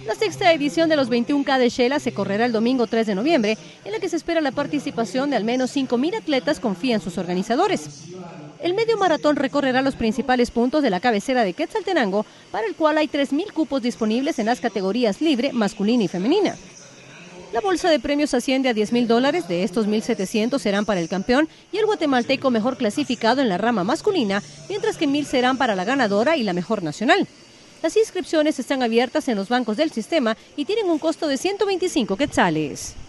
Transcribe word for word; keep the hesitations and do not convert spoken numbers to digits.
La sexta edición de los veintiún K de Shela se correrá el domingo tres de noviembre, en la que se espera la participación de al menos cinco mil atletas, confían sus organizadores. El medio maratón recorrerá los principales puntos de la cabecera de Quetzaltenango, para el cual hay tres mil cupos disponibles en las categorías libre, masculina y femenina. La bolsa de premios asciende a diez mil dólares, de estos mil setecientos serán para el campeón y el guatemalteco mejor clasificado en la rama masculina, mientras que mil serán para la ganadora y la mejor nacional. Las inscripciones están abiertas en los bancos del sistema y tienen un costo de ciento veinticinco quetzales.